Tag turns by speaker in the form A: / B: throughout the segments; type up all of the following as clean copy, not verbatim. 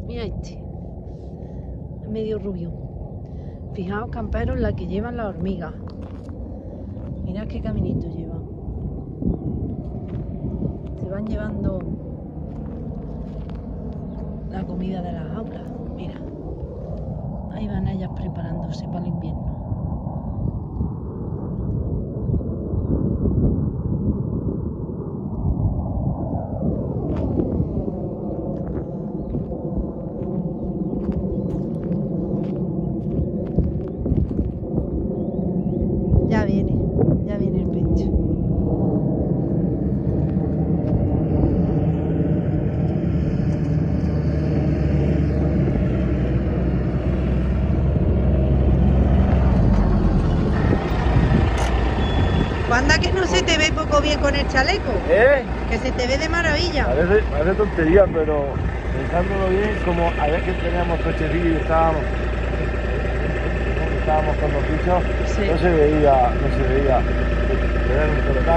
A: Mira este. Medio rubio. Fijaos, camperos, la que llevan las hormigas. Mirad qué caminito llevan. Se van llevando la comida de las aulas. Mira. Ahí van ellas preparándose para el invierno. Ya viene el pecho. Anda que no se te ve poco bien con el chaleco. Que se te ve de maravilla.
B: Parece tontería, pero pensándolo bien, como a veces teníamos cochecillos y estábamos con los bichos, sí. no se veía. Bueno,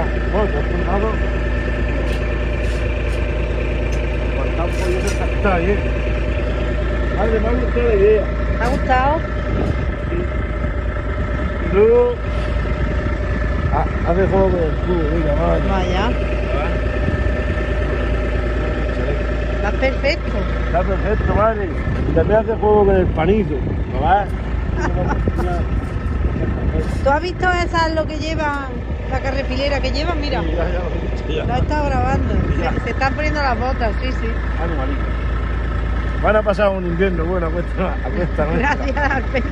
B: está bien. Madre, me ha gustado la idea.
A: ¿Te ha gustado?
B: Y luego hace juego con el cubo, mira, madre.
A: Vaya. Está perfecto.
B: Está perfecto, madre. Y también hace juego con el panito, ¿verdad?
A: ¿Tú has visto esas lo que llevan, la carrepilera que llevan? Mira.
B: Sí, ya lo he visto, ya.
A: Lo he estado grabando. Se están poniendo las botas, sí.
B: Animalito. Van a pasar un invierno bueno a cuesta nuestra.
A: Gracias al pecho.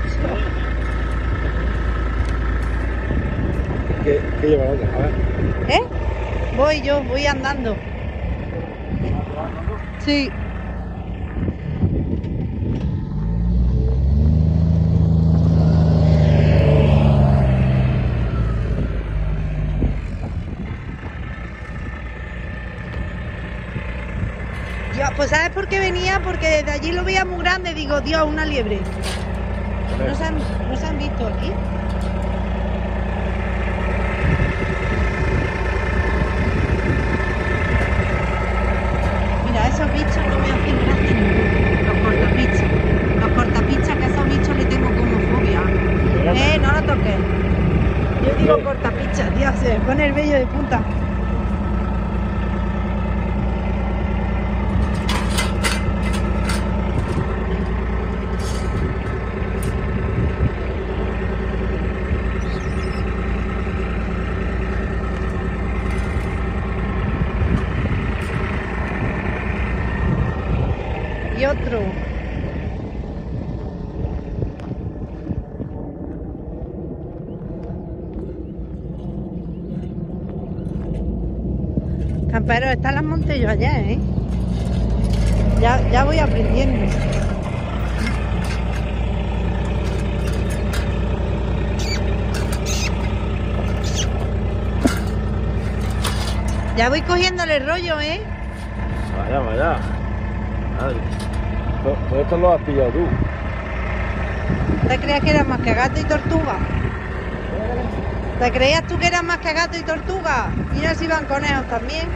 B: ¿Qué lleva la otra? A ver.
A: Voy andando. Sí. Dios, pues ¿sabes por qué venía? Porque desde allí lo veía muy grande. Digo, Dios, una liebre. ¿No se han visto aquí? Mira, esos bichos no me hacen gracia ninguno. Los cortapichas, que a esos bichos le tengo como fobia. No lo toques. Yo digo cortapichas, Dios, se me pone el vello de punta. Y otro. Camperos, están las monté yo allá, ¿eh? Ya voy aprendiendo. Ya voy cogiéndole el rollo, ¿eh?
B: Vaya. Madre. Pues esto lo has pillado tú.
A: ¿Te creías que eras más que gato y tortuga? ¿Te creías tú que eras más que gato y tortuga? Mira si van conejos también.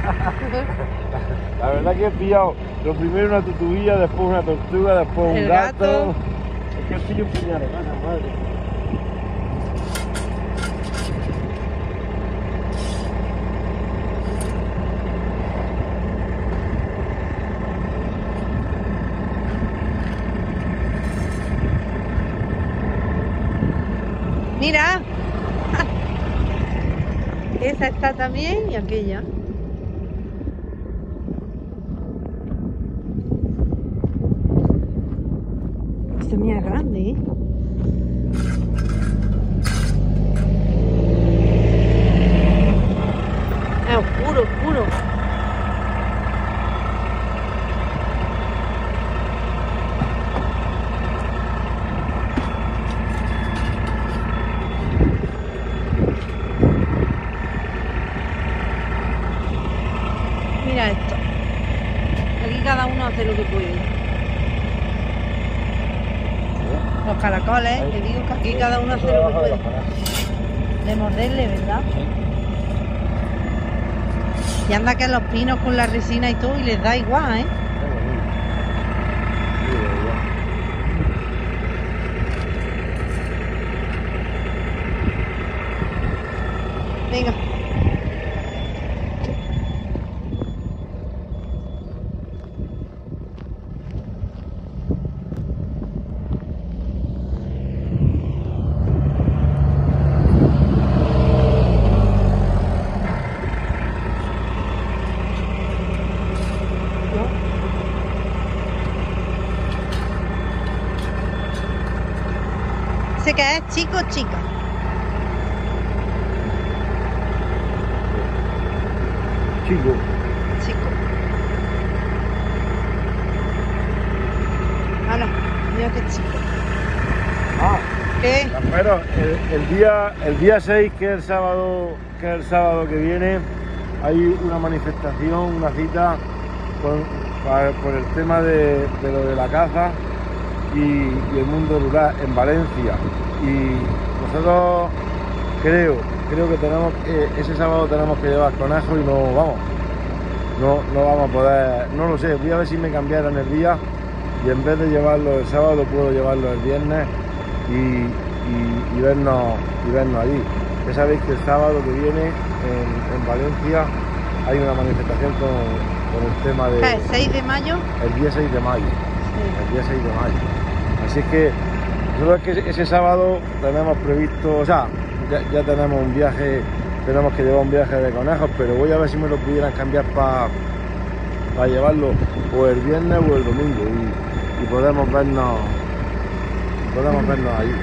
B: La verdad que he pillado lo primero una tortuguilla, después una tortuga, después un gato. Es que estoy un puñado de ganas, madre.
A: Mira, esa está también y aquella. Esta mía es grande, ¿eh? Es oscuro. Mira esto. Aquí cada uno hace lo que puede. Los caracoles, que digo que aquí cada uno hace lo que puede. De morderle, ¿verdad? Y anda que los pinos con la resina y todo, y les da igual, ¿eh? ¿Ese que es chico o chica?
B: Chico.
A: Chico. Ah, no, mira qué chico.
B: Ah,
A: ¿Qué?
B: pero el día 6, que es el sábado que viene, hay una manifestación, una cita por el tema de lo de la caza y el mundo rural en Valencia. Y nosotros creo que tenemos ese sábado tenemos que llevar conejos y no vamos a poder, no lo sé, voy a ver si me cambiaran el día y en vez de llevarlo el sábado puedo llevarlo el viernes y vernos allí. Ya sabéis que el sábado que viene en Valencia hay una manifestación con el tema de...
A: ¿El 6 de mayo?
B: El día 6 de mayo.
A: Sí.
B: El día 6 de mayo. Así es que nosotros que ese sábado tenemos previsto, o sea, ya tenemos un viaje, tenemos que llevar un viaje de conejos, pero voy a ver si me lo pudieran cambiar para llevarlo o el viernes o el domingo y podemos vernos ahí.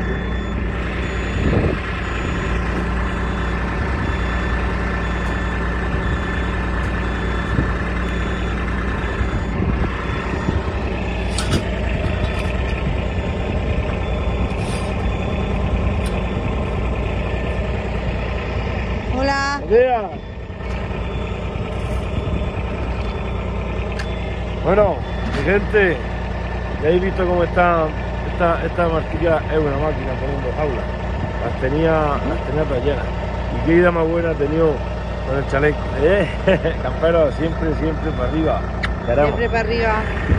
A: Hola.
B: ¡Buenos días! Bueno, mi gente, ya habéis visto cómo está esta marquilla, es una máquina poniendo jaulas. Las tenía todas llenas. Y qué idea más buena ha tenido con el chaleco. Campero, siempre para arriba.
A: Siempre para arriba.